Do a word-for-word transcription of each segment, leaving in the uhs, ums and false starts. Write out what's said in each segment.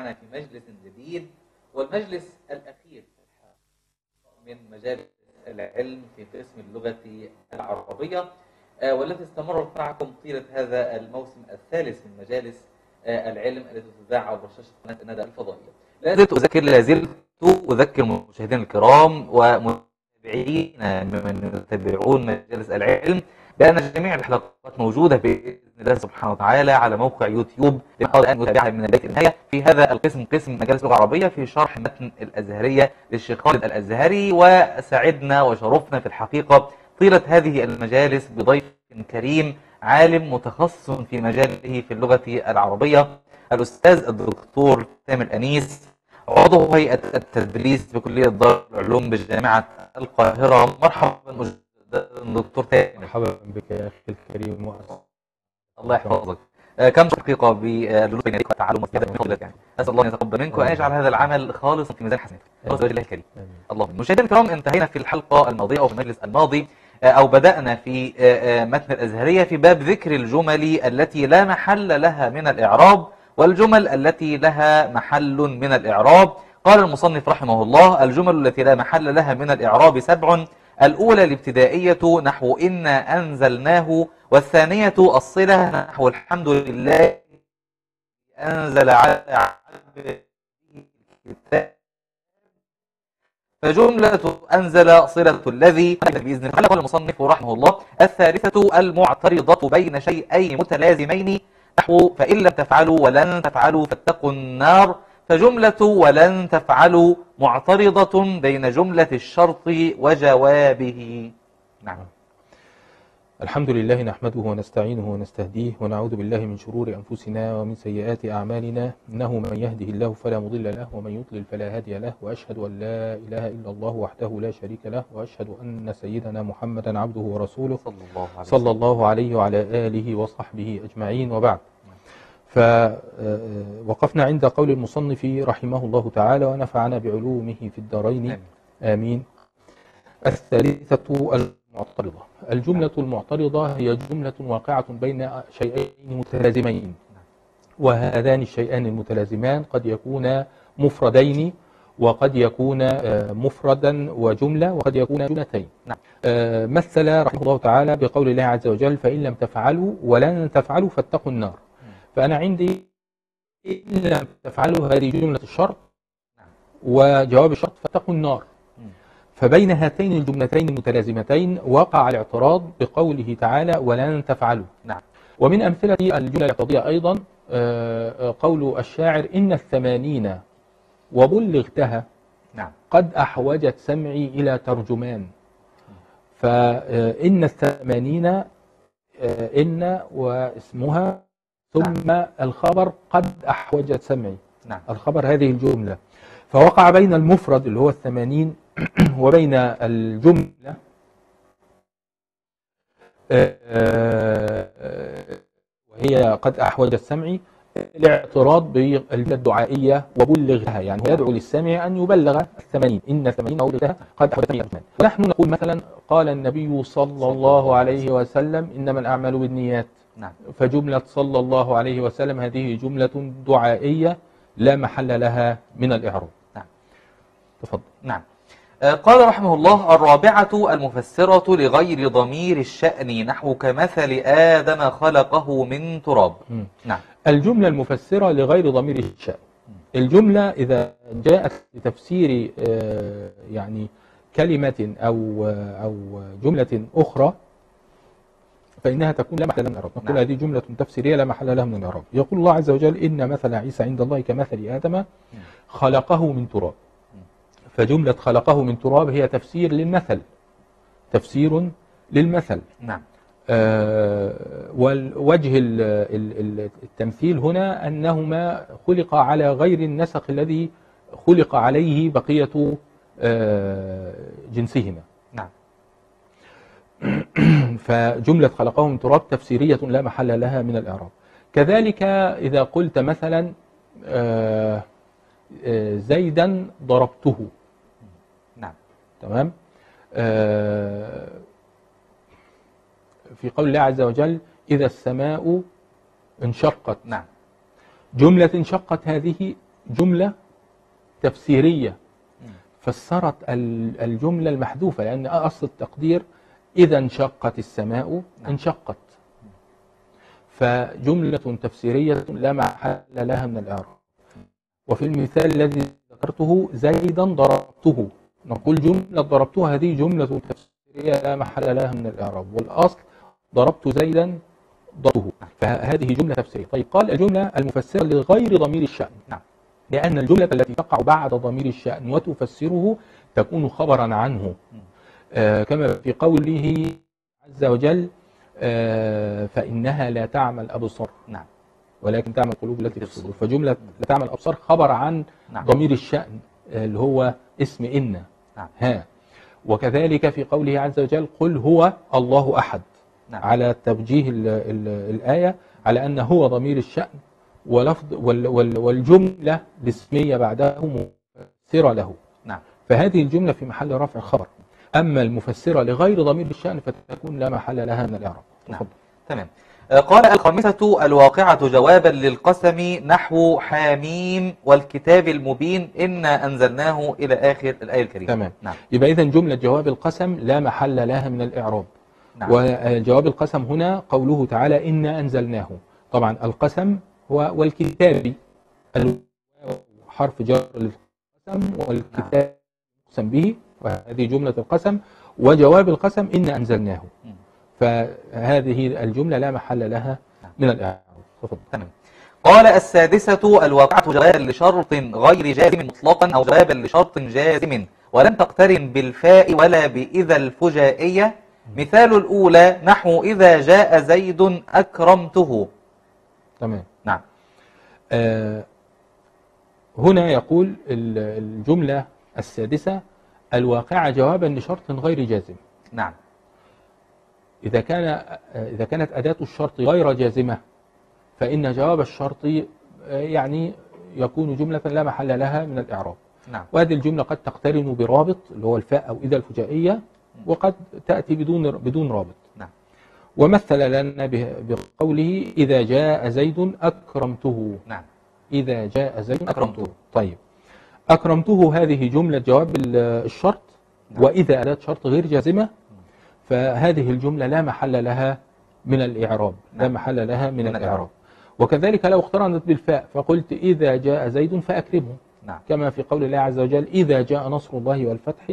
معنا في مجلس جديد، والمجلس الأخير من مجالس العلم في قسم اللغة العربية، والتي استمرت معكم طيلة هذا الموسم الثالث من مجالس العلم التي تذاع عبر شاشة قناة الندى الفضائية. لا زلت أذكر لا زلت أذكر المشاهدين الكرام ومتابعين من يتابعون مجالس العلم بأن جميع الحلقات موجودة بإذن الله سبحانه وتعالى على موقع يوتيوب لمن أراد أن يتابعها من البداية إلى النهاية. في هذا القسم قسم مجالس اللغة العربية في شرح متن الأزهرية للشيخ خالد الأزهري، وسعدنا وشرفنا في الحقيقة طيلة هذه المجالس بضيف كريم عالم متخصص في مجاله في اللغة العربية، الأستاذ الدكتور تامر أنيس، عضو هيئة التدريس بكلية دار العلوم بجامعة القاهرة. مرحبا دكتور تامر. مرحبا بك يا أخي الكريم. الله يحفظك. كم حقيقة باللغة والتعلم والتعلم يعني. أسأل الله أن يتقبل منك وأن يجعل هذا العمل خالصا في ميزان حسناتك. خالص وجه الله الكريم. اللهم. مشاهدينا الكرام، انتهينا في الحلقة الماضية أو في المجلس الماضي أو بدأنا في متن الأزهرية في باب ذكر الجمل التي لا محل لها من الإعراب والجمل التي لها محل من الإعراب. قال المصنف رحمه الله: الجمل التي لا محل لها من الإعراب سبع. الأولى الابتدائية نحو إنا أنزلناه، والثانية الصلة نحو الحمد لله أنزل على عبده الكتاب، فجملة أنزل صلة الذي بإذن الله. قال المصنف رحمه الله: الثالثة المعترضة بين شيئين متلازمين نحو فإن لم تفعلوا ولن تفعلوا فاتقوا النار، فجملة ولن تفعلوا معترضة بين جملة الشرط وجوابه. نعم. الحمد لله نحمده ونستعينه ونستهديه ونعوذ بالله من شرور أنفسنا ومن سيئات أعمالنا، إنه من يهده الله فلا مضل له ومن يضلل فلا هادي له، وأشهد أن لا إله إلا الله وحده لا شريك له، وأشهد أن سيدنا محمدا عبده ورسوله صلى الله عليه وعلى آله وصحبه أجمعين، وبعد. فوقفنا عند قول المصنف رحمه الله تعالى ونفعنا بعلومه في الدارين آمين. الثالثة المعترضة. الجملة المعترضة هي جملة واقعة بين شيئين متلازمين، وهذان الشيئان المتلازمان قد يكون مفردين وقد يكون مفردا وجملة وقد يكون جملتين. مثل رحمه الله تعالى بقول الله عز وجل: فإن لم تفعلوا ولن تفعلوا فاتقوا النار. فأنا عندي إن لم تفعلوا هذه جملة الشرط وجواب الشرط فاتقوا النار. فبين هاتين الجملتين المتلازمتين وقع الاعتراض بقوله تعالى: ولن تفعلوا. نعم. ومن أمثلة الجملة الاعتراضية أيضا قول الشاعر: إن الثمانين وبلغتها نعم. قد أحوجت سمعي إلى ترجمان. فإن الثمانين إن واسمها ثم نعم. الخبر قد أحوجت سمعي. نعم. الخبر هذه الجملة، فوقع بين المفرد اللي هو الثمانين وبين الجملة وهي قد أحوجت سمعي الاعتراض بالجملة الدعائية وبلغها، يعني هو يدعو للسامع أن يبلغ الثمانين. إن الثمانين وبلغتها قد أحوجت سمعي. ونحن نقول مثلا: قال النبي صلى الله عليه وسلم: إنما الأعمال بالنيات. نعم. فجملة صلى الله عليه وسلم هذه جملة دعائية لا محل لها من الإعراب. نعم. تفضل. نعم. قال رحمه الله: الرابعة المفسرة لغير ضمير الشأن نحو كمثل آدم خلقه من تراب. م. نعم. الجملة المفسرة لغير ضمير الشأن، الجملة إذا جاءت لتفسير يعني كلمة أو أو جملة أخرى فإنها تكون لا محل لها من الإعراب. نقول هذه جملة تفسيرية لا محل لها من الإعراب. يقول الله عز وجل: إن مثل عيسى عند الله كمثل آدم خلقه من تراب. فجملة خلقه من تراب هي تفسير للمثل، تفسير للمثل. نعم. آه والوجه التمثيل هنا أنهما خلق على غير النسق الذي خلق عليه بقية آه جنسهما. نعم. فجملة خلقه من تراب تفسيرية لا محل لها من الإعراب. كذلك إذا قلت مثلا آه آه زيدا ضربته. نعم. تمام. آه في قول الله عز وجل: إذا السماء انشقت. نعم. جملة انشقت هذه جملة تفسيرية فسرت ال- الجملة المحذوفة، لأن أصل التقدير إذا انشقت السماء انشقت. فجملة تفسيرية لا محل لها من الإعراب. وفي المثال الذي ذكرته زيدا ضربته، نقول جملة ضربتها هذه جملة تفسيرية لا محل لها من الإعراب، والأصل ضربت زيدا ضربته، فهذه جملة تفسيرية. طيب قال الجملة المفسرة لغير ضمير الشأن، نعم. لأن الجملة التي تقع بعد ضمير الشأن وتفسره تكون خبرا عنه، آه كما في قوله عز وجل آه فإنها لا تعمى الأبصار، نعم. ولكن تعمى القلوب التي في الصدور. فجملة لا تعمى الأبصار خبر عن نعم. ضمير الشأن آه اللي هو اسم إن. نعم. ها. وكذلك في قوله عز وجل قل هو الله أحد، نعم. على توجيه ال ال الآية على أن هو ضمير الشأن ولفظ وال وال والجملة الاسمية بعده مفسرة له. نعم. فهذه الجملة في محل رفع خبر. أما المفسرة لغير ضمير الشأن فتكون لا محل لها من الإعراب. نعم. تمام. قال الخامسة الواقعة جوابا للقسم نحو حاميم والكتاب المبين إنا أنزلناه إلى آخر الآية الكريمة. تمام. نعم. يبقى إذن جملة جواب القسم لا محل لها من الإعراب. نعم. وجواب القسم هنا قوله تعالى إنا أنزلناه. طبعا القسم هو والكتاب، حرف جر للقسم والكتاب يقسم به، وهذه جملة القسم. وجواب القسم إنا أنزلناه، فهذه الجملة لا محل لها من الإعراب. تمام. قال السادسة الواقعة جوابا لشرط غير جازم مطلقا أو جوابا لشرط جازم ولم تقترن بالفاء ولا بإذا الفجائية. مثال الأولى نحو إذا جاء زيد أكرمته. تمام. نعم. آه هنا يقول الجملة السادسة الواقعة جوابا لشرط غير جازم. نعم. إذا كان إذا كانت أداة الشرط غير جازمة فإن جواب الشرط يعني يكون جملة لا محل لها من الإعراب. نعم. وهذه الجملة قد تقترن برابط اللي هو الفاء أو إذا الفجائية، وقد تأتي بدون بدون رابط. نعم. ومثل لنا بقوله إذا جاء زيد أكرمته. نعم. إذا جاء زيد أكرمته. طيب أكرمته هذه جملة جواب الشرط. نعم. وإذا أداة شرط غير جازمة فهذه الجملة لا محل لها من الإعراب. نعم. لا محل لها من, من الإعراب. الإعراب. وكذلك لو اقترنت بالفاء فقلت إذا جاء زيد فأكرمه. نعم. كما في قول الله عز وجل إذا جاء نصر الله والفتح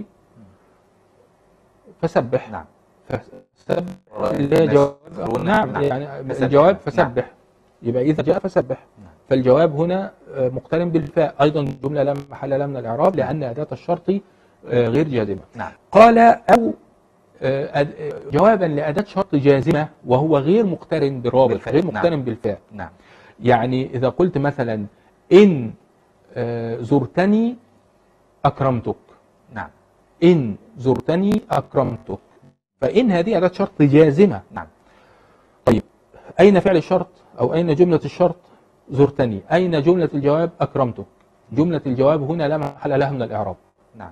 فسبح. نعم. فسبح جواب. نعم. نعم. يعني الجواب فسبح. نعم. يبقى إذا جاء فسبح. نعم. فالجواب هنا مقترن بالفاء، أيضا جملة لا محل لها من الإعراب لأن أداة الشرط غير جازمة. نعم. قال أو جوابا لأداة شرط جازمة وهو غير مقترن بالرابط، غير مقترن. نعم. بالفاء. نعم. يعني إذا قلت مثلا إن زرتني أكرمتك. نعم. إن زرتني أكرمتك، فإن هذه أداة شرط جازمة. نعم. طيب أين فعل الشرط أو أين جملة الشرط؟ زرتني. أين جملة الجواب؟ أكرمتك. جملة الجواب هنا لا محل لها من الإعراب. نعم.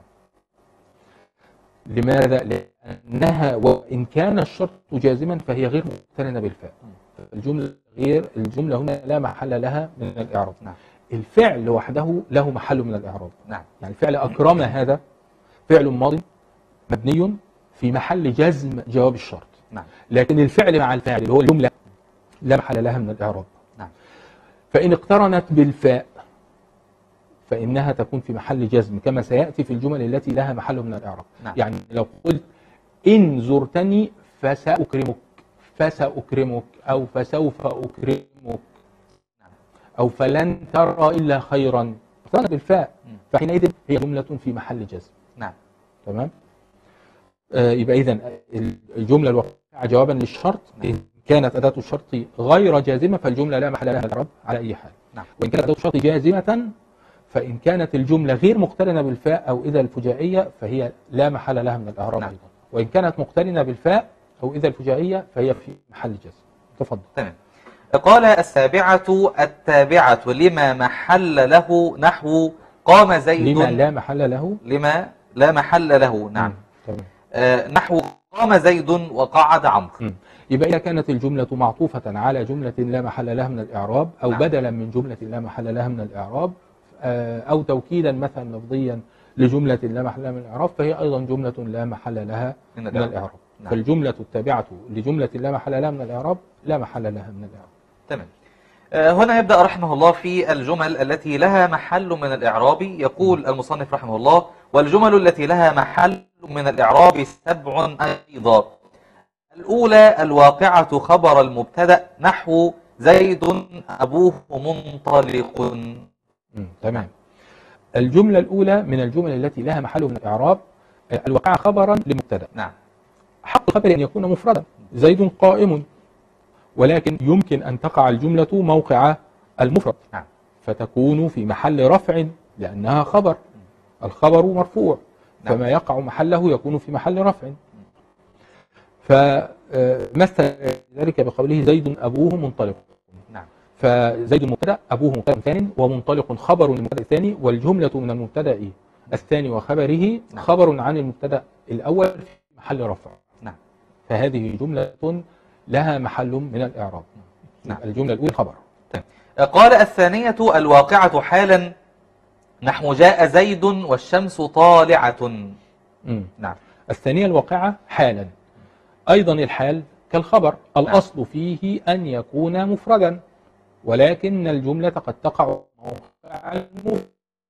لماذا؟ لأنها وإن كان الشرط جازما فهي غير مقترنة بالفاء. الجملة غير الجملة هنا لا محل لها من الإعراب. نعم. الفعل وحده له محل من الإعراب. نعم. يعني فعل أكرم هذا فعل ماضي مبني في محل جزم جواب الشرط. نعم. لكن الفعل مع الفاعل اللي هو الجملة لا محل لها من الإعراب. نعم. فإن اقترنت بالفاء فإنها تكون في محل جزم كما سيأتي في الجمل التي لها محل من الإعراب. نعم. يعني لو قلت إن زرتني فسأكرمك فسأكرمك أو فسوف أكرمك أو فلن ترى إلا خيرا، اقترنت بالفاء فحينئذ هي جملة في محل جزم. نعم. تمام. آه يبقى إذن الجملة الواقعة جوابا للشرط إن كانت أداة الشرط غير جازمة فالجملة لا محل لها من الإعراب على أي حال. نعم. وإن كانت أداة الشرط جازمة فإن كانت الجملة غير مقترنة بالفاء أو إذا الفجائية فهي لا محل لها من الإعراب. نعم. أيضا. وإن كانت مقترنة بالفاء أو إذا الفجائية فهي في محل جزم. تفضل. تمام. قال السابعة التابعة لما محل له نحو قام زيد. لما لا محل له. لما لا محل له. نعم. تمام. آه نحو قام زيد وقعد عمرو. يبقى إذا كانت الجملة معطوفة على جملة لا محل لها من الإعراب أو نعم. بدلا من جملة لا محل لها من الإعراب أو توكيدا مثلا لفظيا لجملة لا محل لها من الإعراب، فهي أيضا جملة لا محل لها من الإعراب. نعم. فالجملة التابعة لجملة لا محل لها من الإعراب لا محل لها من الإعراب. تمام. هنا يبدأ رحمه الله في الجمل التي لها محل من الإعراب. يقول المصنف رحمه الله: والجمل التي لها محل من الإعراب سبع أيضا. الأولى الواقعة خبر المبتدأ نحو زيد أبوه منطلق. تمام. الجملة الأولى من الجمل التي لها محل من الإعراب الواقعة خبرا لمبتدأ. نعم. حق الخبر أن يكون مفردا، زيد قائم، ولكن يمكن أن تقع الجملة موقع المفرد. نعم. فتكون في محل رفع لأنها خبر، الخبر مرفوع. نعم. فما يقع محله يكون في محل رفع. فمثل ذلك بقوله زيد أبوه منطلق. نعم. فزيد مبتدأ، أبوه مبتدأ ثاني، ومنطلق خبر للمبتدأ الثاني، والجملة من المبتدأ الثاني وخبره نعم. خبر عن المبتدأ الأول في محل رفع. نعم. فهذه جملة لها محل من الإعراب. نعم. الجملة الأولى خبر. قال الثانية الواقعة حالا نحو جاء زيد والشمس طالعة. مم. نعم. الثانية الواقعة حالا، أيضا الحال كالخبر، الأصل نعم. فيه أن يكون مفردا، ولكن الجملة قد تقع موقع المفرد،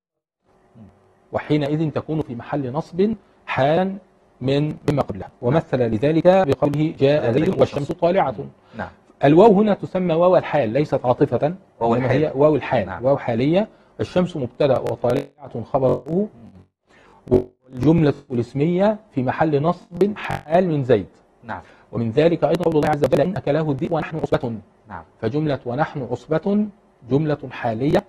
وحينئذ تكون في محل نصب حالا من مما قبلها. ومثل لذلك بقوله جاء زيد والشمس طالعة. نعم. الواو هنا تسمى واو الحال، ليست عاطفة، واو الحال. هي واو الحال. نعم. واو حالية. الشمس مبتدأ وطالعة خبره، والجملة الاسمية في محل نصب حال من زيد. نعم. ومن ذلك أيضا قول الله عز وجل إن أكله الذئب ونحن عصبة. نعم. فجملة ونحن عصبة جملة حالية،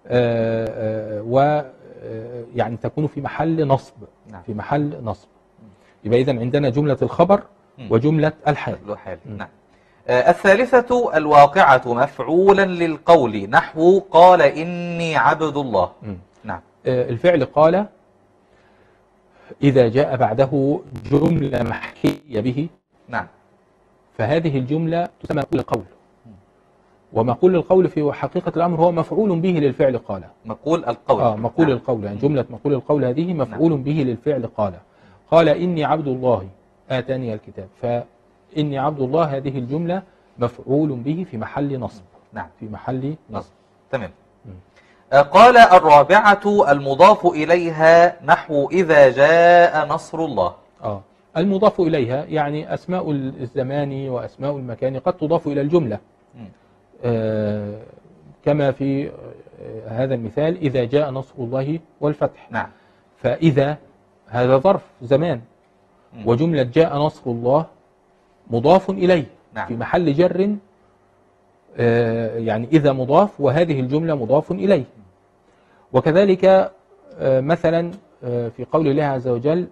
و يعني تكون في محل نصب. نعم. في محل نصب. يبقى إذن عندنا جملة الخبر وجملة الحال. نعم. آه الثالثة الواقعة مفعولا للقول نحو قال إني عبد الله. م. نعم. آه الفعل قال إذا جاء بعده جملة محكية به، نعم، فهذه الجملة تسمى مقول القول. ومقول القول في حقيقة الأمر هو مفعول به للفعل قال. مقول القول. آه مقول نعم. القول، يعني جملة مقول القول هذه مفعول نعم. به للفعل قال. قال إني عبد الله آتاني الكتاب، فإني عبد الله هذه الجملة مفعول به في محل نصب. نعم. في محل نصب. تمام. قال الرابعة المضاف إليها نحو إذا جاء نصر الله. آه المضاف إليها يعني أسماء الزمان وأسماء المكان قد تضاف إلى الجملة. آه كما في آه هذا المثال إذا جاء نصر الله والفتح. نعم. فإذا هذا ظرف زمان، م. وجملة جاء نصر الله مضاف إليه. نعم. في محل جر، آه يعني إذا مضاف، وهذه الجملة مضاف إليه. وكذلك آه مثلا آه في قول الله عز وجل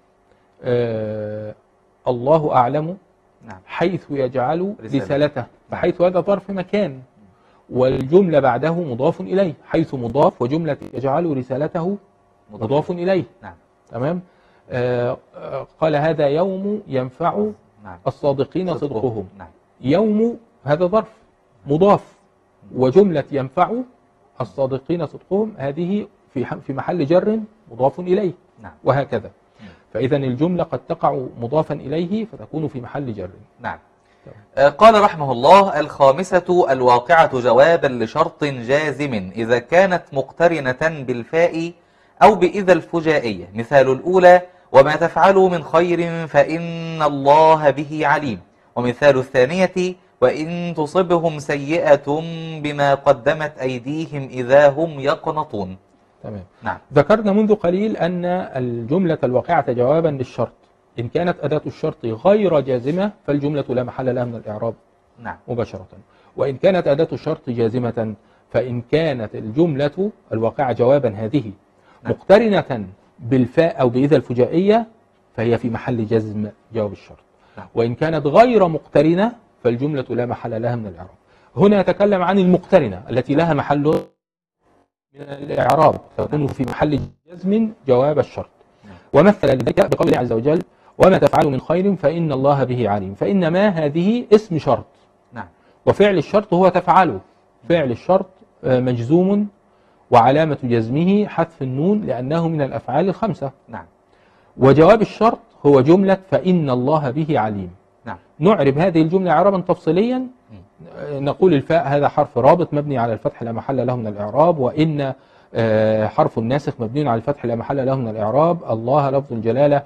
آه الله أعلم نعم. حيث يجعل رسالته، فحيث هذا ظرف مكان، والجملة بعده مضاف إليه، حيث مضاف، وجملة يجعل رسالته مضاف إليه. نعم. تمام. آه قال هذا يوم ينفع نعم. الصادقين صدقهم. نعم. يوم هذا ظرف مضاف، وجملة ينفع الصادقين صدقهم هذه في في محل جر مضاف إليه. نعم. وهكذا. فإذا الجملة قد تقع مضافا إليه فتكون في محل جر. نعم. قال رحمه الله الخامسة الواقعة جوابا لشرط جازم إذا كانت مقترنة بالفاء أو بإذا الفجائية. مثال الأولى وما تفعلوا من خير فإن الله به عليم. ومثال الثانية وإن تصبهم سيئة بما قدمت أيديهم إذا هم يقنطون. تمام. نعم. ذكرنا منذ قليل أن الجملة الواقعة جوابا للشرط إن كانت أداة الشرط غير جازمة فالجملة لا محل لها من الإعراب. نعم. مباشرة. وإن كانت أداة الشرط جازمة فإن كانت الجملة الواقعة جوابا هذه نعم. مقترنة بالفاء أو بإذا الفجائية فهي في محل جزم جواب الشرط. نعم. وإن كانت غير مقترنة فالجملة لا محل لها من الإعراب. هنا يتكلم عن المقترنة التي لها محل من الإعراب تكون في محل جزم جواب الشرط. ومثل لذلك بقول الله عز وجل وما تفعلوا من خير فإن الله به عليم. فإن ما هذه اسم شرط. نعم. وفعل الشرط هو تفعله. فعل الشرط مجزوم وعلامة جزمه حذف النون لأنه من الأفعال الخمسة. نعم. وجواب الشرط هو جملة فإن الله به عليم. نعم. نعرب هذه الجملة إعرابا تفصيليا. نقول الفاء هذا حرف رابط مبني على الفتح لا محل له من الإعراب، وإن حرف الناسخ مبني على الفتح لا محل له من الإعراب، الله لفظ الجلالة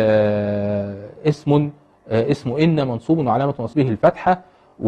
اسم اسم إن منصوب وعلامة نصبه الفتحة،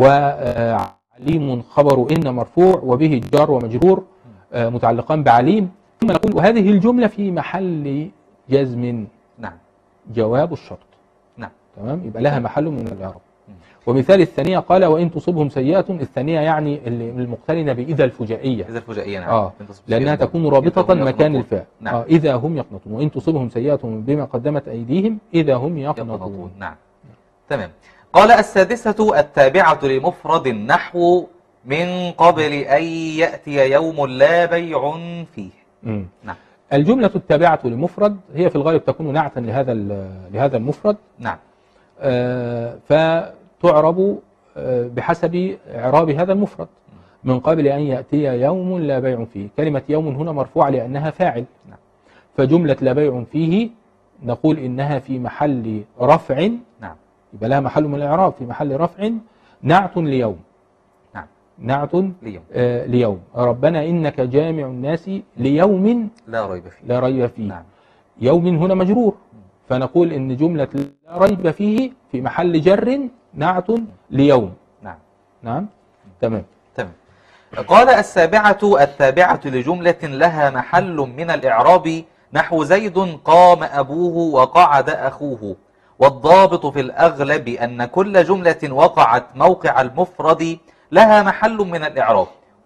وعليم خبر إن مرفوع وبه جار ومجرور متعلقان بعليم. ثم نقول وهذه الجملة في محل جزم. نعم. جواب الشرط. نعم. تمام، يبقى لها محل من الإعراب. ومثال الثانية قال وإن تصبهم سيئة، الثانية يعني المقترنة بإذا الفجائية. إذا الفجائية نعم. آه. لأنها تكون رابطة مكان الفاء. نعم. آه. إذا هم يقنطون، وإن تصبهم سيئة بما قدمت أيديهم إذا هم يقنطون. يقنطون. نعم. تمام. قال السادسة التابعة لمفرد نحو من قبل أن يأتي يوم لا بيع فيه. مم. نعم. الجملة التابعة لمفرد هي في الغالب تكون نعتا لهذا لهذا المفرد. نعم. آه فتعرب آه بحسب إعراب هذا المفرد. من قبل أن يأتي يوم لا بيع فيه، كلمة يوم هنا مرفوعة لأنها فاعل. نعم. فجملة لا بيع فيه نقول إنها في محل رفع. نعم. يبقى لها محل من الإعراب في محل رفع نعت ليوم. نعم. نعت ليوم. آه ليوم. ربنا إنك جامع الناس ليوم لا ريب فيه. لا ريب فيه. نعم. يوم هنا مجرور، فنقول إن جملة لا ريب فيه في محل جر نعت ليوم. نعم. نعم. تمام. تمام. قال السابعة التابعة لجملة لها محل من الإعراب نحو زيد قام أبوه وقعد أخوه. والضابط في الأغلب أن كل جملة وقعت موقع المفرد لها محل من الإعراب،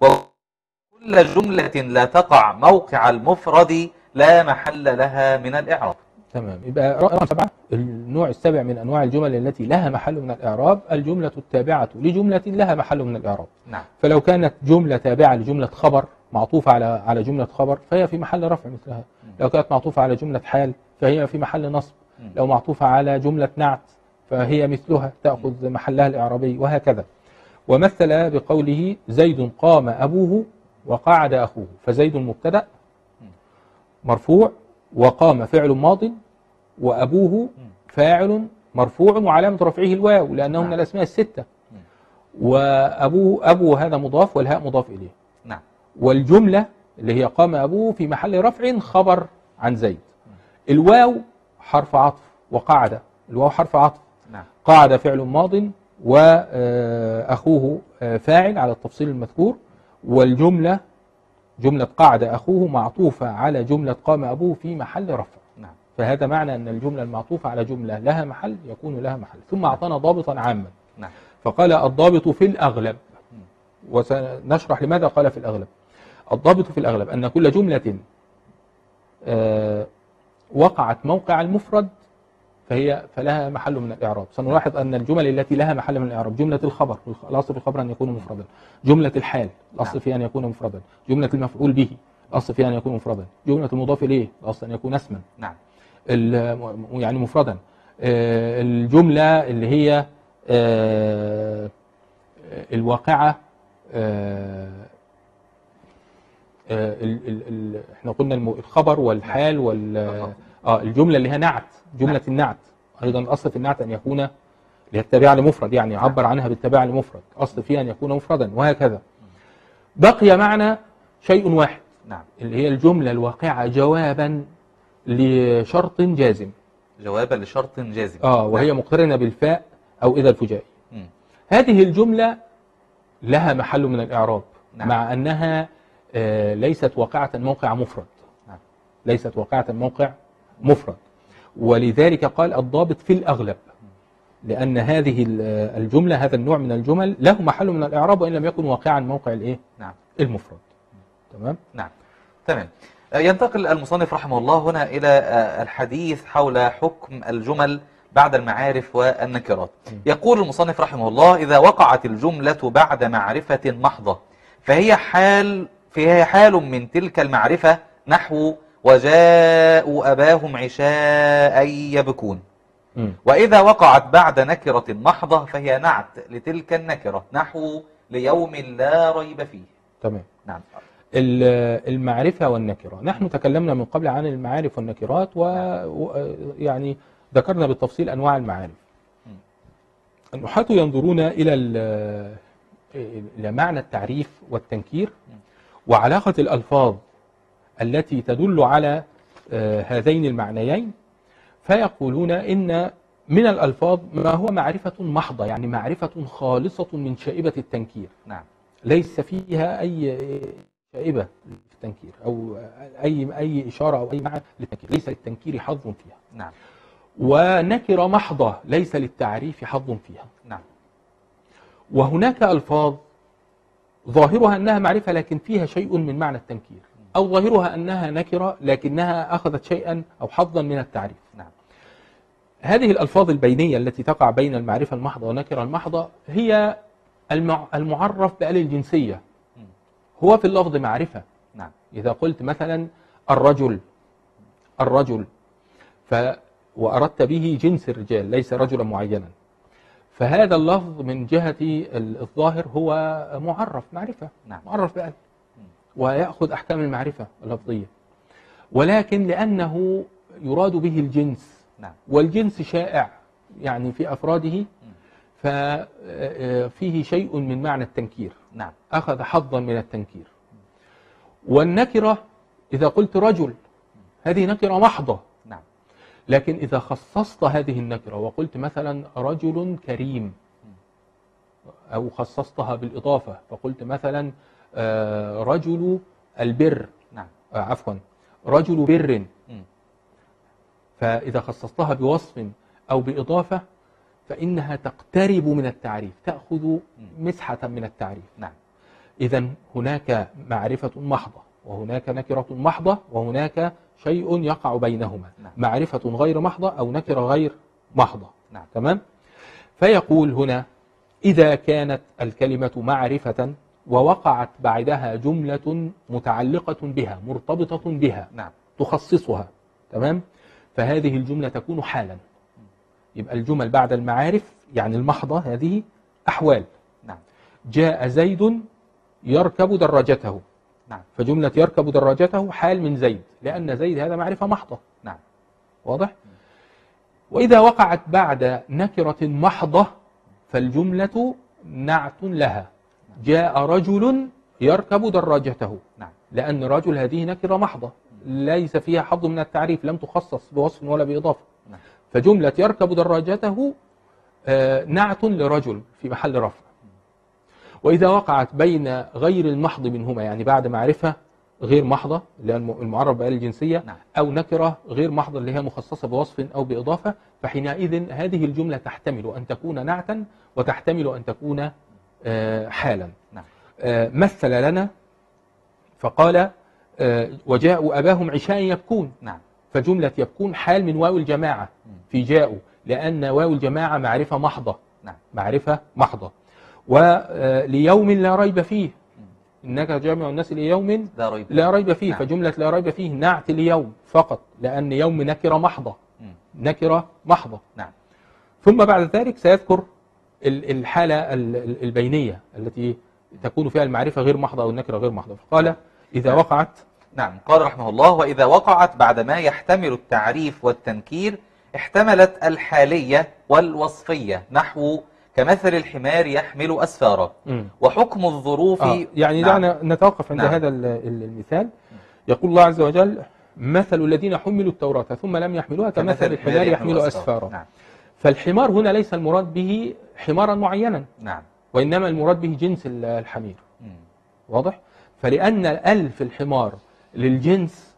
وكل جملة لا تقع موقع المفرد لا محل لها من الإعراب. تمام. يبقى رقم سبعة، النوع السابع من أنواع الجمل التي لها محل من الإعراب الجملة التابعة لجملة لها محل من الإعراب. نعم. فلو كانت جملة تابعة لجملة خبر معطوفة على على جملة خبر فهي في محل رفع مثلها. لو كانت معطوفة على جملة حال فهي في محل نصب. لو معطوفة على جملة نعت فهي مثلها تأخذ محلها الإعرابي، وهكذا. ومثل بقوله زيد قام أبوه وقعد أخوه، فزيد مبتدأ مرفوع، وقام فعل ماض، وأبوه فاعل مرفوع وعلامة رفعه الواو لأنه من الأسماء الستة، وأبوه أبو هذا مضاف والهاء مضاف إليه. نعم. والجملة اللي هي قام أبوه في محل رفع خبر عن زيد. الواو حرف عطف، وقعد الواو حرف عطف. نعم. قعد فعل ماض وأخوه فاعل على التفصيل المذكور، والجملة جملة قعد أخوه معطوفة على جملة قام أبوه في محل رفع. نعم. فهذا معنى أن الجملة المعطوفة على جملة لها محل يكون لها محل. ثم أعطانا ضابطا عاما. نعم. فقال الضابط في الأغلب، وسنشرح لماذا قال في الأغلب. الضابط في الأغلب أن كل جملة آه وقعت موقع المفرد فهي فلها محل من الإعراب. سنلاحظ أن الجمل التي لها محل من الإعراب جملة الخبر، الأصل في الخبر أن يكون مفردا. جملة الحال الأصل فيها أن يكون مفردا. جملة المفعول به الأصل فيها أن يكون مفردا. جملة المضاف إليه الأصل أن يكون اسما. نعم. يعني مفردا. الجملة اللي هي الواقعة، احنا قلنا الخبر والحال وال اه الجملة اللي هي نعت، جملة النعت أيضا الأصل في النعت أن يكون اللي هي التابعة لمفرد، يعني عبر عنها بالتابعة لمفرد، أصل فيها أن يكون مفردا، وهكذا. بقي معنا شيء واحد. نعم. اللي هي الجملة الواقعة جوابا لشرط جازم. جوابا لشرط جازم. اه وهي نعم. مقترنة بالفاء أو إذا الفجائي. م. هذه الجملة لها محل من الإعراب. نعم. مع أنها آه ليست واقعة موقع مفرد. نعم. ليست واقعة موقع مفرد، ولذلك قال الضابط في الأغلب، لأن هذه الجملة هذا النوع من الجمل له محل من الإعراب وإن لم يكن واقعا موقع الإيه؟ نعم. المفرد. تمام؟ نعم. تمام. ينتقل المصنف رحمه الله هنا إلى الحديث حول حكم الجمل بعد المعارف والنكرات. يقول المصنف رحمه الله: إذا وقعت الجملة بعد معرفة محضة فهي حال فهي حال من تلك المعرفة، نحو وجاءوا أباهم عشاء يبكون. م. وإذا وقعت بعد نكرة محضة فهي نعت لتلك النكرة، نحو ليوم لا ريب فيه. تمام. نعم. المعرفة والنكرة. نحن تكلمنا من قبل عن المعارف والنكرات، ويعني ذكرنا بالتفصيل أنواع المعارف. النحاة ينظرون إلى إلى معنى التعريف والتنكير وعلاقة الألفاظ التي تدل على هذين المعنيين، فيقولون إن من الألفاظ ما هو معرفة محضة، يعني معرفة خالصة من شائبة التنكير. نعم. ليس فيها أي شائبة في التنكير أو أي أي إشارة أو أي معنى للتنكير، ليس للتنكير حظ فيها. نعم. ونكرة محضة ليس للتعريف حظ فيها. نعم. وهناك ألفاظ ظاهرها أنها معرفة لكن فيها شيء من معنى التنكير، أو ظاهرها أنها نكرة لكنها أخذت شيئا أو حظا من التعريف. نعم. هذه الألفاظ البينية التي تقع بين المعرفة المحضة والنكرة المحضة هي المعرف بآل الجنسية. هو في اللفظ معرفة. نعم. إذا قلت مثلا الرجل الرجل ف وأردت به جنس الرجال ليس رجلا معينا، فهذا اللفظ من جهة الظاهر هو معرف معرفة. نعم. معرف بآل ويأخذ أحكام المعرفة اللفظية، ولكن لأنه يراد به الجنس. نعم. والجنس شائع يعني في أفراده، ففيه شيء من معنى التنكير. نعم. أخذ حظا من التنكير. والنكرة إذا قلت رجل هذه نكرة محضة. نعم. لكن إذا خصصت هذه النكرة وقلت مثلا رجل كريم، أو خصصتها بالإضافة فقلت مثلا رجل البر. نعم. عفوا رجل بر، فإذا خصصتها بوصف أو بإضافة فإنها تقترب من التعريف، تأخذ مسحة من التعريف. نعم. إذن هناك معرفة محضة وهناك نكرة محضة وهناك شيء يقع بينهما. نعم. معرفة غير محضة أو نكرة غير محضة. نعم. تمام؟ فيقول هنا إذا كانت الكلمة معرفة ووقعت بعدها جملة متعلقة بها مرتبطة بها. نعم. تخصصها. تمام؟ فهذه الجملة تكون حالا. يبقى الجمل بعد المعارف يعني المحضة هذه أحوال. نعم. جاء زيد يركب دراجته. نعم. فجملة يركب دراجته حال من زيد، لأن زيد هذا معرفة محضة. نعم. واضح؟ وإذا وقعت بعد نكرة محضة فالجملة نعت لها. جاء رجل يركب دراجته. نعم. لأن رجل هذه نكرة محضة ليس فيها حظ من التعريف، لم تخصص بوصف ولا بإضافة. نعم. فجملة يركب دراجته نعت لرجل في محل رفع. وإذا وقعت بين غير المحض منهما، يعني بعد معرفة غير محضة اللي هي المعرف بآل الجنسية، نعم. أو نكرة غير محضة اللي هي مخصصة بوصف أو بإضافة، فحينئذ هذه الجملة تحتمل أن تكون نعتا وتحتمل أن تكون حالا. نعم. مثل لنا فقال وجاءوا أباهم عشاء يبكون. نعم. فجملة يبكون حال من واو الجماعة في جاءوا، لأن واو الجماعة معرفة محضة. نعم. معرفة محضة. وليوم لا ريب فيه، إنك جامع الناس ليوم لا ريب, لا ريب فيه. نعم. فجملة لا ريب فيه نعت اليوم فقط، لأن يوم نكرة محضة. نكرة محضة. نعم. ثم بعد ذلك سيذكر الحالة البينية التي تكون فيها المعرفة غير محضة أو النكرة غير محضة. فقال إذا وقعت. نعم. قال رحمه الله وإذا وقعت بعد ما يحتمل التعريف والتنكير احتملت الحالية والوصفية، نحو كمثل الحمار يحمل أسفارا. م. وحكم الظروف آه يعني نعم. دعنا نتوقف عند نعم. هذا المثال. يقول الله عز وجل مثل الذين حملوا التوراة ثم لم يحملوها كمثل الحمار يحمل أسفارا. نعم. فالحمار هنا ليس المراد به حمارا معينا. نعم. وإنما المراد به جنس الحمير. م. واضح؟ فلأن الأل في الحمار للجنس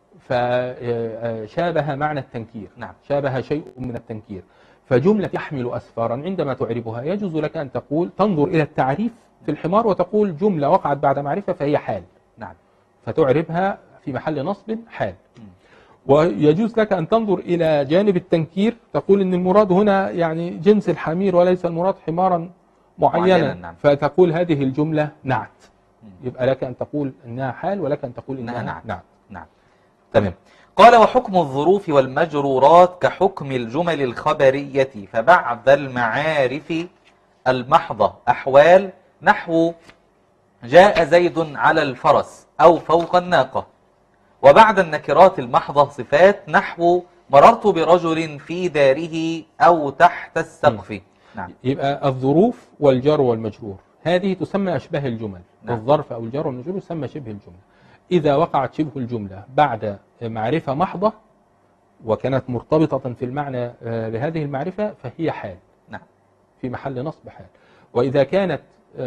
فشابه معنى التنكير. نعم. شابه شيء من التنكير. فجملة يحمل أسفارا عندما تعربها يجوز لك أن تقول تنظر إلى التعريف في الحمار وتقول جملة وقعت بعد معرفة فهي حال. نعم. فتعربها في محل نصب حال. م. ويجوز لك أن تنظر إلى جانب التنكير تقول إن المراد هنا يعني جنس الحمير وليس المراد حمارا معينا. نعم. فتقول هذه الجملة نعت. يبقى لك أن تقول إنها حال ولك أن تقول إنها نعت. نعت. نعم. تمام. قال وحكم الظروف والمجرورات كحكم الجمل الخبرية، فبعد المعارف المحضة أحوال، نحو جاء زيد على الفرس أو فوق الناقة. وبعد النكرات المحضة صفات نحو مررت برجل في داره أو تحت السقف. نعم. يبقى الظروف والجار والمجرور هذه تسمى أشباه الجمل. نعم. الظرف أو الجار والمجرور يسمى شبه الجملة. إذا وقعت شبه الجملة بعد معرفة محضة وكانت مرتبطة في المعنى بهذه المعرفة فهي حال. نعم. في محل نصب حال. وإذا كانت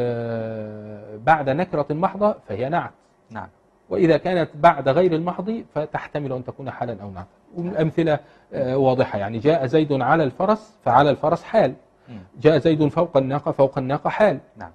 بعد نكرة محضة فهي نعت. نعم. وإذا كانت بعد غير المحض فتحتمل أن تكون حالا أو نعتا. والأمثلة واضحة، يعني جاء زيد على الفرس فعلى الفرس حال. جاء زيد فوق الناقة فوق الناقة حال. نعم.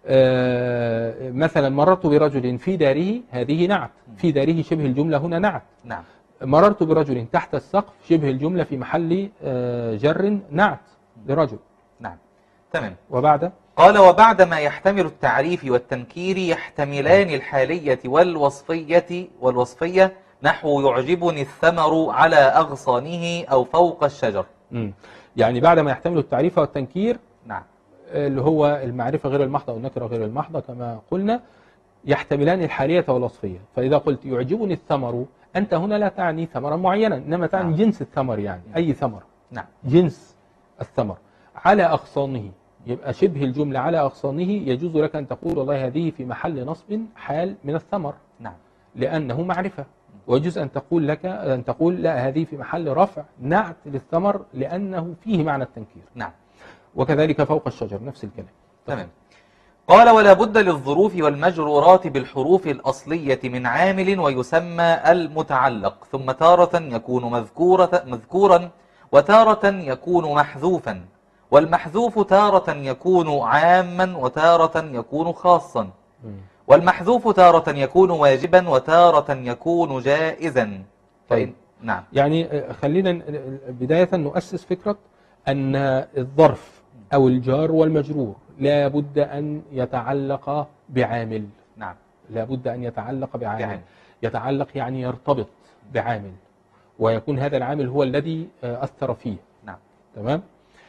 آه مثلا مررت برجل في داره، هذه نعت. في داره شبه الجملة هنا نعت. نعم. مررت برجل تحت السقف شبه الجملة في محل آه جر نعت لرجل. نعم. تمام. وبعد قال وبعد ما يحتمل التعريف والتنكير يحتملان الحالية والوصفية والوصفية نحو يعجبني الثمر على أغصانه أو فوق الشجر. م. يعني بعد ما يحتمل التعريف والتنكير، نعم، اللي هو المعرفة غير المحضة والنكرة غير المحضة كما قلنا، يحتملان الحالية والوصفية. فإذا قلت يعجبني الثمر، أنت هنا لا تعني ثمرا معينا، إنما تعني نعم. جنس الثمر، يعني أي ثمر. نعم. جنس الثمر على أغصانه، يبقى شبه الجملة على أغصانه يجوز لك أن تقول والله هذه في محل نصب حال من الثمر. نعم. لأنه معرفة. ويجوز أن تقول لك أن تقول لا، هذه في محل رفع نعت للثمر لأنه فيه معنى التنكير. نعم. وكذلك فوق الشجر نفس الكلام. تمام. قال ولا بد للظروف والمجرورات بالحروف الأصلية من عامل ويسمى المتعلق، ثم تارة يكون مذكورة مذكورا وتارة يكون محذوفا، والمحذوف تارة يكون عاما وتارة يكون خاصا، والمحذوف تارة يكون واجبا وتارة يكون جائزا. طيب. نعم. يعني خلينا بداية نؤسس فكرة أن الظرف أو الجار والمجرور لا بد أن يتعلق بعامل. نعم. لا بد أن يتعلق بعامل. يعني. يتعلق يعني يرتبط بعامل، ويكون هذا العامل هو الذي أثر فيه. نعم. تمام.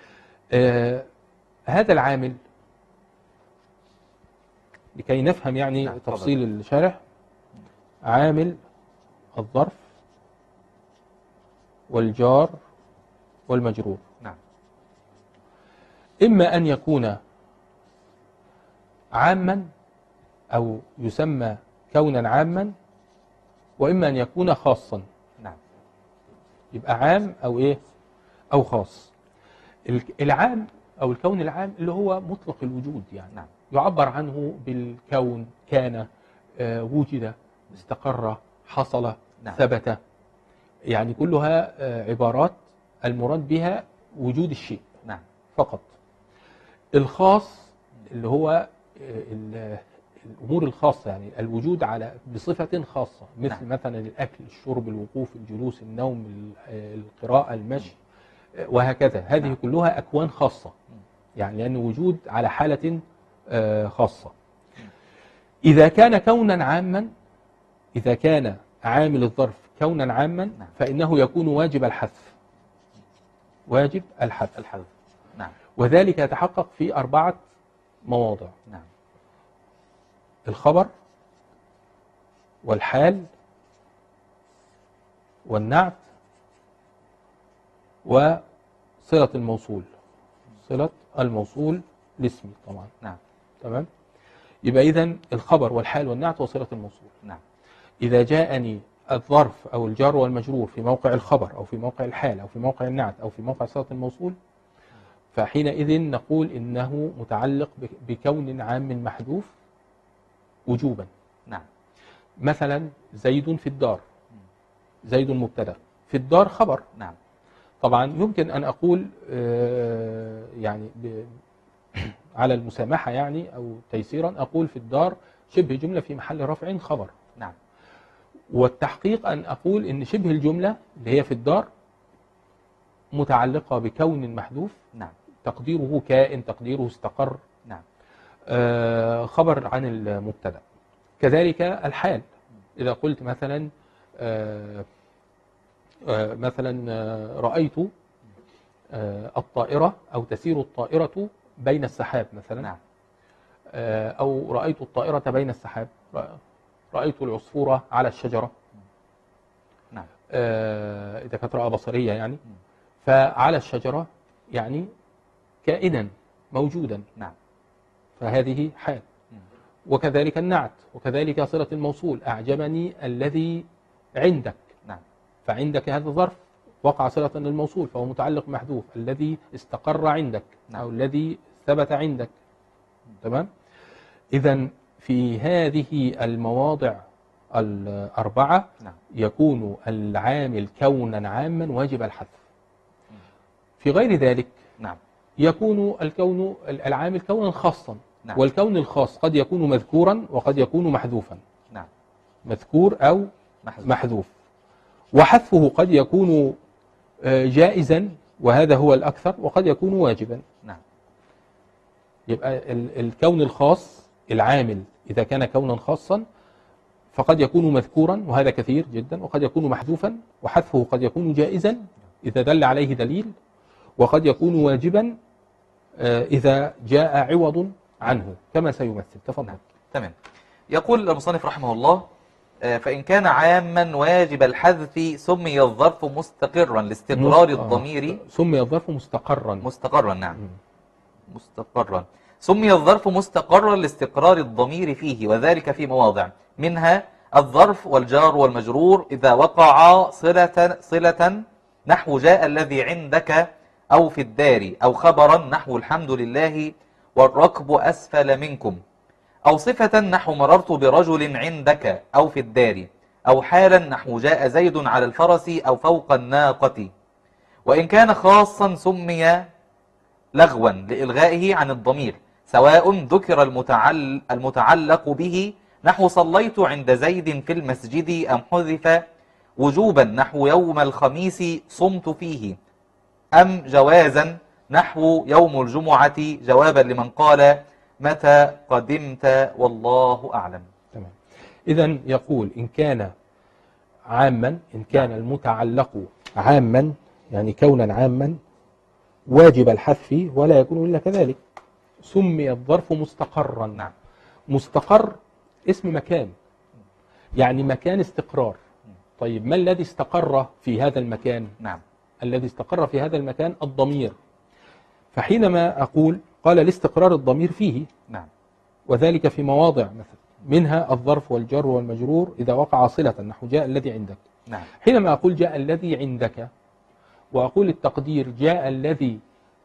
آه هذا العامل لكي نفهم يعني نعم. تفصيل الشارح، عامل الظرف والجار والمجرور. نعم. إما أن يكون عاما أو يسمى كونا عاما، وإما أن يكون خاصا. نعم. يبقى عام أو إيه أو خاص. العام أو الكون العام اللي هو مطلق الوجود، يعني نعم. يعبر عنه بالكون، كان، آه، وجد، استقر، حصل، نعم. ثبت، يعني كلها آه، عبارات المراد بها وجود الشيء. نعم. فقط. الخاص اللي هو آه، الأمور الخاصة، يعني الوجود على بصفة خاصة، مثل نعم. مثلا الأكل، الشرب، الوقوف، الجلوس، النوم، القراءة، المشي، وهكذا. هذه نعم. كلها أكوان خاصة، يعني لأن وجود على حالة خاصة. إذا كان كونا عاما، إذا كان عامل الظرف كونا عاما، نعم. فإنه يكون واجب الحذف. واجب الحذف. الحذف. نعم. وذلك يتحقق في أربعة مواضع. نعم. الخبر والحال والنعت وصلة الموصول. صلة الموصول الاسمي طبعا. نعم. تمام. يبقى إذن الخبر والحال والنعت وصلة الموصول. نعم. إذا جاءني الظرف أو الجار والمجرور في موقع الخبر أو في موقع الحال أو في موقع النعت أو في موقع صلة الموصول، فحينئذ نقول إنه متعلق بكون عام محذوف وجوبا. نعم. مثلا زيد في الدار، زيد مبتدأ، في الدار خبر. نعم. طبعا يمكن أن أقول يعني على المسامحة يعني أو تيسيرا أقول في الدار شبه جملة في محل رفع خبر. نعم. والتحقيق أن أقول إن شبه الجملة اللي هي في الدار متعلقة بكون محذوف. نعم. تقديره كائن، تقديره استقر. نعم. آه خبر عن المبتدأ. كذلك الحال، إذا قلت مثلا آه آه مثلا آه رأيت آه الطائرة أو تسير الطائرة بين السحاب مثلا. نعم. آه، أو رأيت الطائرة بين السحاب، رأيت العصفورة على الشجرة. نعم. آه، إذا كانت رأى بصرية يعني، فعلى الشجرة يعني كائنا موجودا. نعم. فهذه حال. وكذلك النعت، وكذلك صلة الموصول، أعجبني الذي عندك. نعم. فعندك هذا ظرف وقع صلة للموصول فهو متعلق محذوف، الذي استقر عندك. نعم. أو الذي ثبت عندك. تمام. إذن في هذه المواضع الأربعة نعم. يكون العامل كونا عاما واجب الحذف. في غير ذلك نعم. يكون الكون العامل كونا خاصا. نعم. والكون الخاص قد يكون مذكورا وقد يكون محذوفا. نعم. مذكور أو محذوف. محذوف. وحذفه قد يكون جائزا وهذا هو الأكثر، وقد يكون واجبا. نعم. يبقى الكون الخاص العامل إذا كان كونا خاصا فقد يكون مذكورا وهذا كثير جدا، وقد يكون محذوفا، وحذفه قد يكون جائزا إذا دل عليه دليل، وقد يكون واجبا إذا جاء عوض عنه كما سيمثل. تفضل. نعم. تمام. يقول المصنف رحمه الله: فإن كان عاما واجب الحذف سمي الظرف مستقرا لاستقرار مست... الضمير. سمي الظرف مستقرا. مستقرا نعم. م. مستقرا. سمي الظرف مستقرا لاستقرار الضمير فيه، وذلك في مواضع، منها الظرف والجار والمجرور إذا وقع صلة صلة نحو جاء الذي عندك أو في الدار، أو خبرا نحو الحمد لله والركب أسفل منكم، أو صفة نحو مررت برجل عندك أو في الدار، أو حالا نحو جاء زيد على الفرس أو فوق الناقة. وإن كان خاصا سمي لغوا لإلغائه عن الضمير، سواء ذكر المتعل المتعلق به نحو صليت عند زيد في المسجد، أم حذف وجوبا نحو يوم الخميس صمت فيه، أم جوازا نحو يوم الجمعة جوابا لمن قال متى قدمت والله أعلم. تمام. إذن يقول إن كان عاما، إن كان نعم. المتعلق عاما يعني كونا عاما واجب الحذف ولا يكون إلا كذلك، سمي الظرف مستقرا. نعم. مستقر اسم مكان، يعني مكان استقرار. طيب ما الذي استقر في هذا المكان؟ نعم. الذي استقر في هذا المكان الضمير. فحينما أقول قال لاستقرار الضمير فيه. نعم. وذلك في مواضع مثلا، منها الظرف والجر والمجرور إذا وقع صلة نحو جاء الذي عندك. نعم. حينما أقول جاء الذي عندك وأقول التقدير جاء الذي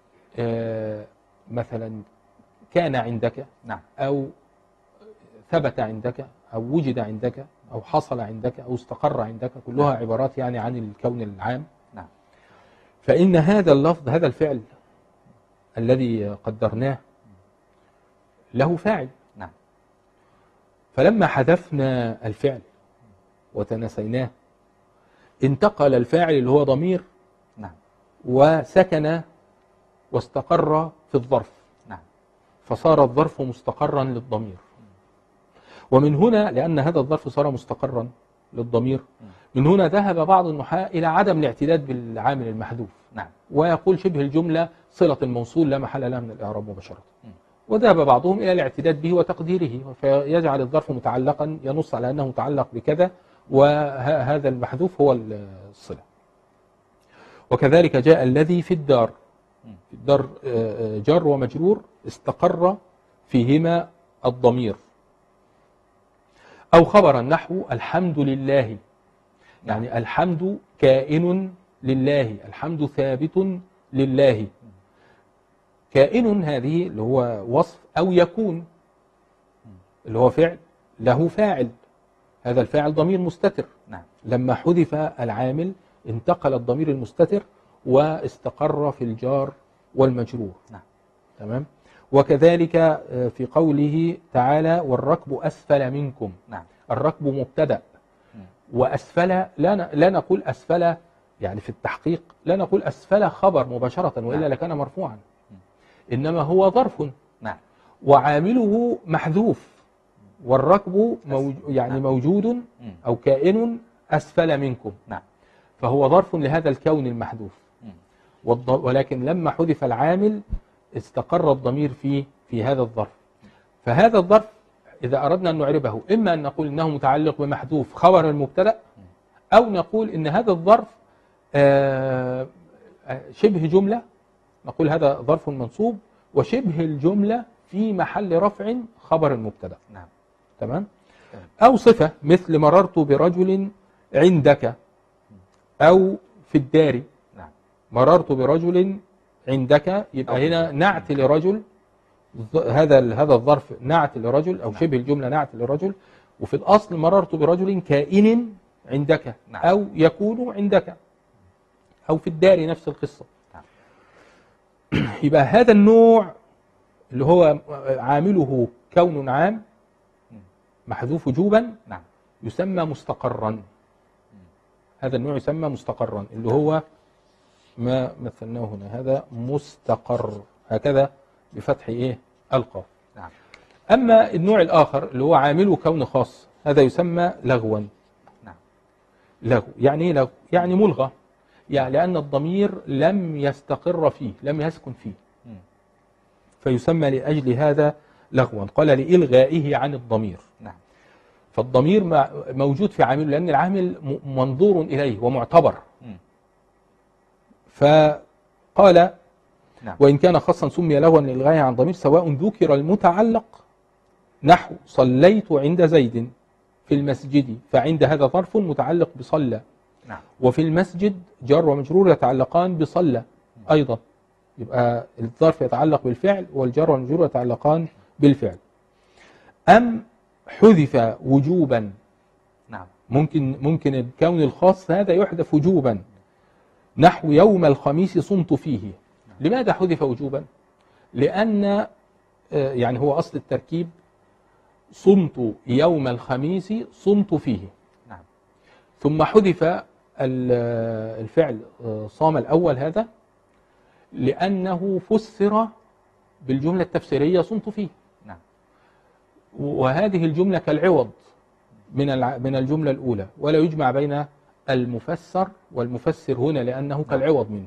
آه مثلا كان عندك. نعم. أو ثبت عندك أو وجد عندك أو حصل عندك أو استقر عندك، كلها نعم. عبارات يعني عن الكون العام. نعم. فإن هذا اللفظ هذا الفعل الذي قدرناه له فاعل. نعم. فلما حذفنا الفعل وتنسيناه انتقل الفاعل اللي هو ضمير. نعم. وسكن واستقر في الظرف. نعم. فصار الظرف مستقرا للضمير. ومن هنا لأن هذا الظرف صار مستقرا للضمير، من هنا ذهب بعض النحاة إلى عدم الاعتداد بالعامل المحذوف. نعم. ويقول شبه الجملة صلة الموصول لا محل لها من الإعراب مباشرة. وذهب بعضهم إلى الاعتداد به وتقديره، فيجعل الظرف متعلقا ينص على أنه متعلق بكذا، وهذا المحذوف هو الصلة. وكذلك جاء الذي في الدار، الدار جر ومجرور استقر فيهما الضمير، أو خبرا نحو الحمد لله، يعني الحمد كائن لله، الحمد ثابت لله. كائن هذه اللي هو وصف، أو يكون اللي هو فعل له فاعل، هذا الفاعل ضمير مستتر. نعم. لما حذف العامل انتقل الضمير المستتر واستقر في الجار والمجرور. نعم. تمام. وكذلك في قوله تعالى والركب أسفل منكم. نعم. الركب مبتدأ، وأسفل لا لا نقول أسفل يعني في التحقيق لا نقول أسفل خبر مباشرة وإلا نعم. لكان مرفوعا، إنما هو ظرف. نعم. وعامله محذوف، والركب موج يعني نعم. موجود أو كائن أسفل منكم. نعم. فهو ظرف لهذا الكون المحذوف، ولكن لما حذف العامل استقر الضمير في في هذا الظرف. فهذا الظرف إذا أردنا أن نعربه إما أن نقول إنه متعلق بمحذوف خبر المبتدأ، أو نقول إن هذا الظرف شبه جملة، نقول هذا ظرف منصوب وشبه الجملة في محل رفع خبر المبتدأ. نعم. تمام. أو صفة مثل مررت برجل عندك، أو في الدار. نعم. مررت برجل عندك، يبقى هنا نعت لرجل، هذا هذا الظرف نعت لرجل أو شبه الجملة نعت لرجل، وفي الأصل مررت برجل كائن عندك. نعم. أو يكون عندك، أو في الدار نفس القصة. نعم. يبقى هذا النوع اللي هو عامله كون عام محذوف وجوبا. نعم. يسمى مستقرا. هذا النوع يسمى مستقرا، اللي هو ما مثلناه هنا، هذا مستقر هكذا بفتح ايه القاف. نعم. اما النوع الاخر اللي هو عامله كون خاص، هذا يسمى لغوا. نعم. لغو يعني ايه لغو؟ يعني ملغى، يعني لان الضمير لم يستقر فيه، لم يسكن فيه، فيسمى لاجل هذا لغوا. قال لإلغائه عن الضمير. نعم. فالضمير موجود في عامله، لأن العامل منظور إليه ومعتبر. م. فقال نعم. وإن كان خاصا سمي لغوا لإلغائه عن ضمير، سواء ذكر المتعلق نحو صليت عند زيد في المسجد، فعند هذا ظرف متعلق بصلى. نعم. وفي المسجد جر ومجرور يتعلقان بصلى أيضا، يبقى الظرف يتعلق بالفعل والجر والمجرور يتعلقان بالفعل. أم حذف وجوبا. نعم. ممكن ممكن الكون الخاص هذا يحذف وجوبا، نحو يوم الخميس صمت فيه. نعم. لماذا حذف وجوبا؟ لأن يعني هو أصل التركيب صمت يوم الخميس صمت فيه. نعم. ثم حذف الفعل صام الأول هذا لأنه فسر بالجملة التفسيرية صمت فيه. نعم. وهذه الجملة كالعوض من من الجملة الأولى، ولا يجمع بين المفسر والمفسر هنا لأنه نعم. كالعوض منه.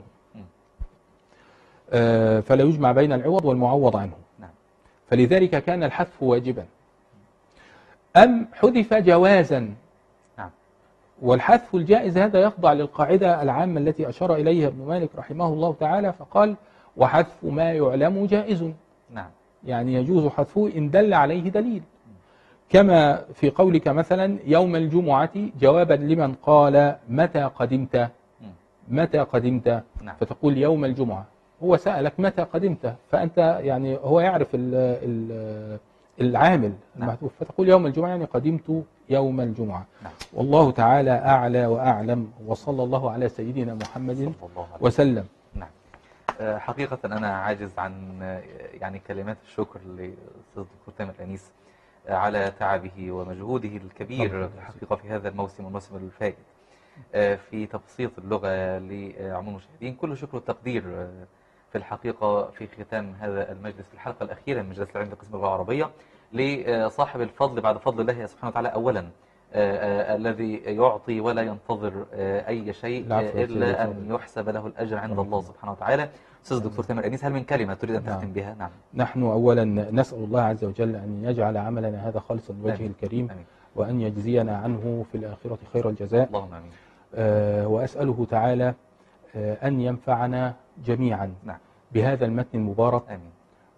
آه فلا يجمع بين العوض والمعوض عنه. نعم. فلذلك كان الحذف واجبا. أم حذف جوازا. نعم. والحذف الجائز هذا يخضع للقاعدة العامة التي أشار إليها ابن مالك رحمه الله تعالى، فقال وحذف ما يعلم جائز. نعم. يعني يجوز حذفه إن دل عليه دليل، كما في قولك مثلا يوم الجمعة جوابا لمن قال متى قدمت. متى قدمت. نعم. فتقول يوم الجمعة، هو سألك متى قدمت، فأنت يعني هو يعرف ال ال العامل المحذوف. نعم. فتقول يوم الجمعة يعني قدمت يوم الجمعة. نعم. والله تعالى أعلى وأعلم، وصلى الله على سيدنا محمد وسلم. نعم. حقيقة أنا عاجز عن يعني كلمات الشكر للأستاذ الدكتور تامر الأنيس على تعبه ومجهوده الكبير الحقيقة في هذا الموسم والموسم الفائت في تبسيط اللغة لعموم المشاهدين. كل شكر والتقدير في الحقيقة في ختام هذا المجلس في الحلقة الأخيرة من مجلس العلم بقسم اللغة العربية لصاحب الفضل بعد فضل الله سبحانه وتعالى أولا، الذي يعطي ولا ينتظر أي شيء إلا أن يحسب له الأجر عند الله سبحانه وتعالى. أستاذ الدكتور تامر الأنيس، هل من كلمة تريد أن تختم بها؟ نعم. نحن أولا نسأل الله عز وجل أن يجعل عملنا هذا خالصا لوجهه الكريم. أمين. وأن يجزينا عنه في الآخرة خير الجزاء. اللهم آمين. آه وأسأله تعالى آه أن ينفعنا جميعا. نعم. بهذا المتن المبارك. آمين.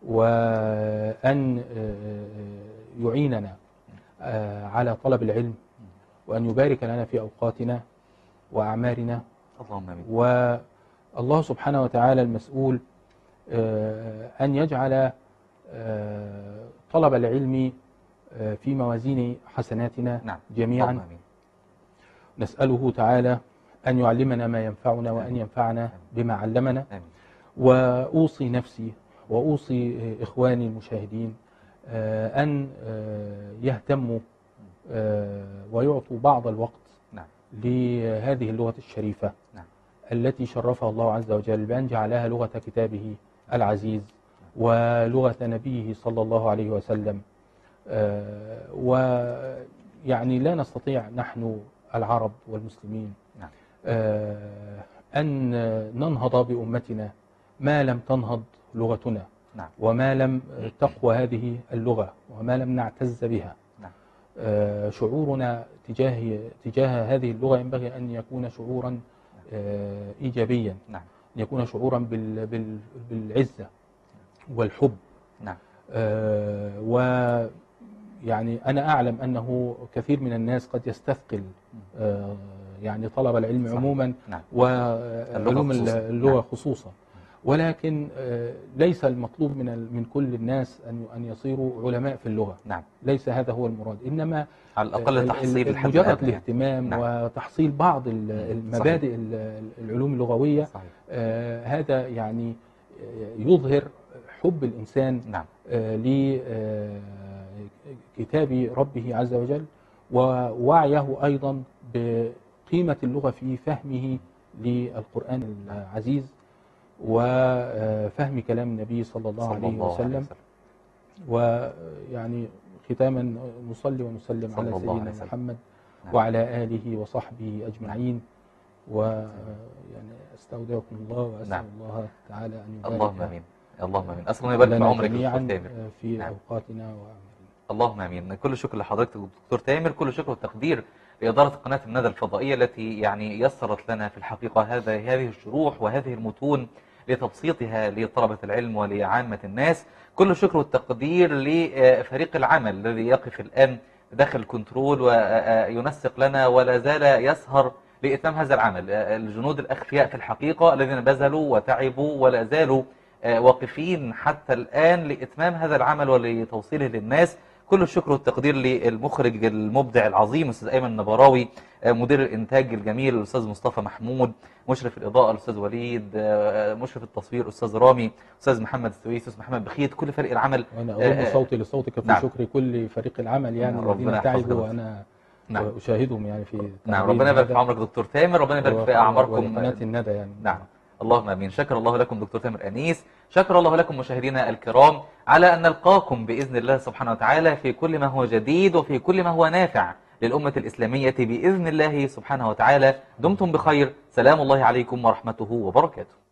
وأن آه يعيننا آه على طلب العلم، وأن يبارك لنا في أوقاتنا وأعمارنا. اللهم آمين. والله سبحانه وتعالى المسؤول أن يجعل طلب العلم في موازين حسناتنا. نعم. جميعا. اللهم آمين. نسأله تعالى أن يعلمنا ما ينفعنا وأن ينفعنا بما علمنا. آمين. وأوصي نفسي وأوصي إخواني المشاهدين أن يهتموا ويعطوا بعض الوقت. نعم. لهذه اللغة الشريفة. نعم. التي شرفها الله عز وجل بأن جعلها لغة كتابه العزيز ولغة نبيه صلى الله عليه وسلم. ويعني لا نستطيع نحن العرب والمسلمين نعم. أن ننهض بأمتنا ما لم تنهض لغتنا. نعم. وما لم تقوى هذه اللغة وما لم نعتز بها. نعم. آه، شعورنا تجاه تجاه هذه اللغة ينبغي أن يكون شعورا آه، إيجابيا. نعم. أن يكون شعورا بال بال بالعزة والحب. نعم. آه، ويعني أنا أعلم أنه كثير من الناس قد يستثقل آه، يعني طلب العلم صحيح. عموما نعم. وعلوم خصوصا. اللغة نعم. خصوصا، ولكن آه، ليس المطلوب من من كل الناس أن أن يصيروا علماء في اللغة. نعم. ليس هذا هو المراد، إنما على الأقل تحصيل الحد مجرد الأدنى الاهتمام يعني. نعم. وتحصيل بعض المبادئ العلوم اللغوية. صحيح. آه، هذا يعني يظهر حب الإنسان نعم. لكتاب ربه عز وجل، ووعيه أيضا بقيمة اللغة في فهمه للقرآن العزيز وفهم كلام النبي صلى الله عليه وسلم. ويعني ختاما نصلي ونسلم على سيدنا محمد وعلى آله وصحبه أجمعين، ويعني استودعكم الله وأسأل نعم. الله تعالى أن يبارك اللهم آمين. اللهم آمين. أسأل الله يبارك في عمرك جميعا دكتور تامر في نعم. أوقاتنا وأعمالنا. اللهم آمين. كل شكر لحضرتك دكتور تامر، كل شكر والتقدير لإدارة قناة الندى الفضائية التي يعني يسرت لنا في الحقيقة هذا هذه الشروح وهذه المتون لتبسيطها لطلبة العلم ولعامة الناس. كل شكر والتقدير لفريق العمل الذي يقف الآن داخل الكنترول وينسق لنا ولا زال يسهر لإتمام هذا العمل. الجنود الأخفياء في الحقيقة الذين بذلوا وتعبوا ولا زالوا واقفين حتى الآن لإتمام هذا العمل ولتوصيله للناس. كل الشكر والتقدير للمخرج المبدع العظيم أستاذ أيمن النبراوي، مدير الإنتاج الجميل الأستاذ مصطفى محمود، مشرف الإضاءة الأستاذ وليد، مشرف التصوير أستاذ رامي، أستاذ محمد السويس، أستاذ محمد بخيت، كل فريق العمل. وأنا أضم صوتي لصوتك في نعم. شكر كل فريق العمل يعني الذين تعبوا وأنا نعم. أشاهدهم يعني في نعم. ربنا يبارك في عمرك دكتور تامر، ربنا يبارك في أعماركم قناة الندى يعني. نعم. اللهم امين. شكر الله لكم دكتور تامر انيس، شكر الله لكم مشاهدينا الكرام، على ان نلقاكم باذن الله سبحانه وتعالى في كل ما هو جديد وفي كل ما هو نافع للامه الاسلاميه باذن الله سبحانه وتعالى. دمتم بخير، سلام الله عليكم ورحمته وبركاته.